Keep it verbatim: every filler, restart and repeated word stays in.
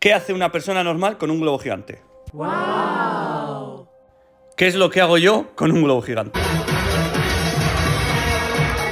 ¿Qué hace una persona normal con un globo gigante? ¡Wow! ¿Qué es lo que hago yo con un globo gigante?